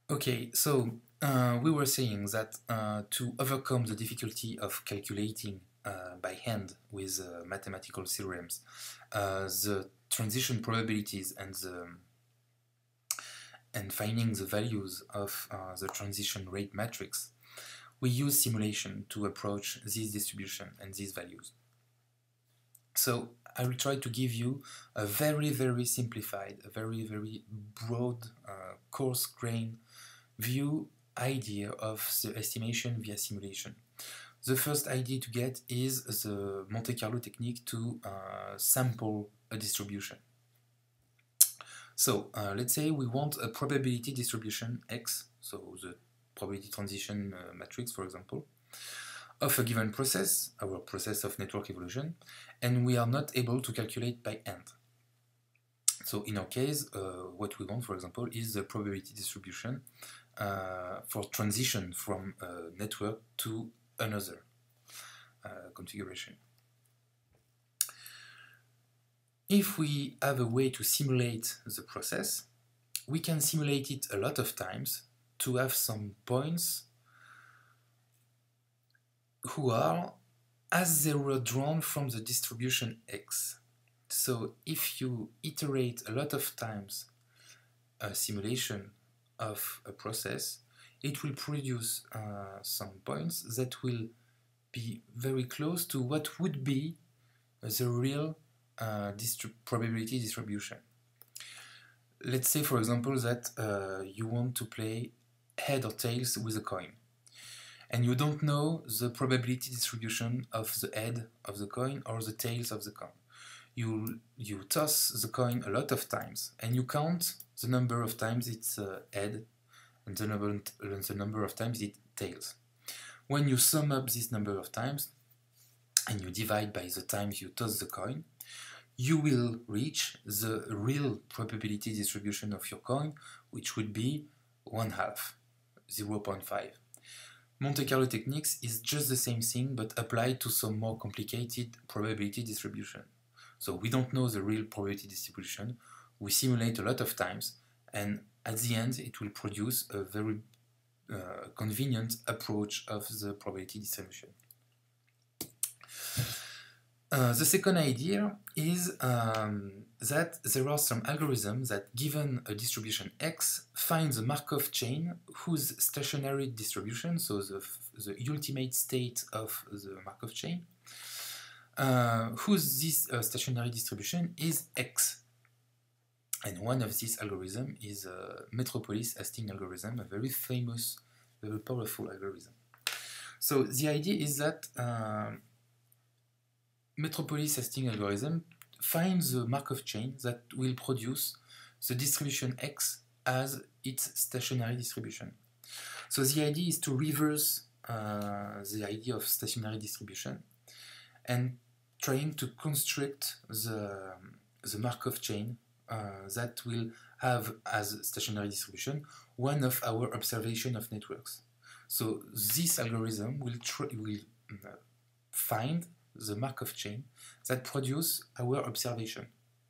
Okay, so we were saying that to overcome the difficulty of calculating by hand with mathematical theorems the transition probabilities and finding the values of the transition rate matrix, we use simulation to approach this distribution and these values. So I will try to give you a very simplified, a very broad, coarse-grained view idea of the estimation via simulation. The first idea to get is the Monte Carlo technique to sample a distribution. So let's say we want a probability distribution X, so the probability transition matrix, for example, of a given process, our process of network evolution, and we are not able to calculate by hand. So in our case, what we want, for example, is the probability distribution for transition from a network to another configuration. If we have a way to simulate the process, we can simulate it a lot of times to have some points who are as they were drawn from the distribution X. So if you iterate a lot of times a simulation of a process, it will produce some points that will be very close to what would be the real probability distribution. Let's say, for example, that you want to play head or tails with a coin, and you don't know the probability distribution of the head of the coin or the tails of the coin. You toss the coin a lot of times, and you count the number of times it's head and the number of times it tails. When you sum up this number of times and you divide by the times you toss the coin, you will reach the real probability distribution of your coin, which would be 1/2, 0.5. Monte Carlo techniques is just the same thing, but applied to some more complicated probability distribution. So we don't know the real probability distribution, we simulate a lot of times, and at the end it will produce a very convenient approach of the probability distribution. The second idea is that there are some algorithms that, given a distribution X, find the Markov chain whose stationary distribution, so the ultimate state of the Markov chain, whose this stationary distribution is X. And one of these algorithms is Metropolis-Hastings algorithm, a very famous, very powerful algorithm. So the idea is that Metropolis-Hastings algorithm finds the Markov chain that will produce the distribution X as its stationary distribution. So the idea is to reverse the idea of stationary distribution and trying to construct the Markov chain that will have as stationary distribution one of our observation of networks. So this algorithm will find the Markov chain that produce our observation.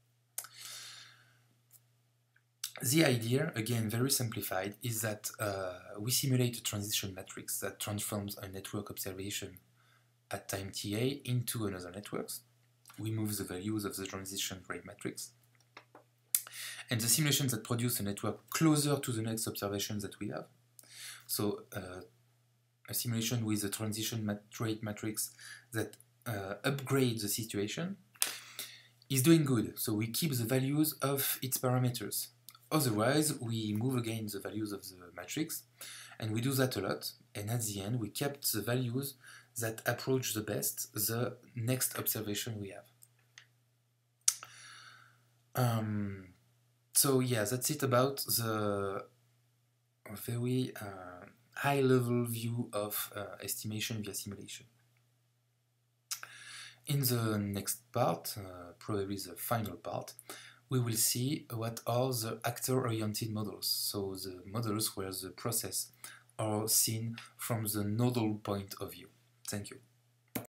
The idea, again very simplified, is that we simulate a transition matrix that transforms a network observation at time ta into another network. We move the values of the transition rate matrix. And the simulations that produce a network closer to the next observation that we have. So a simulation with a transition rate matrix that upgrades the situation is doing good. So we keep the values of its parameters. Otherwise, we move again the values of the matrix, and we do that a lot. And at the end, we kept the values that approach the best the next observation we have. So yeah, that's it about the very high-level view of estimation via simulation. In the next part, probably the final part, we will see what are the actor-oriented models, so the models where the process are seen from the nodal point of view. Thank you.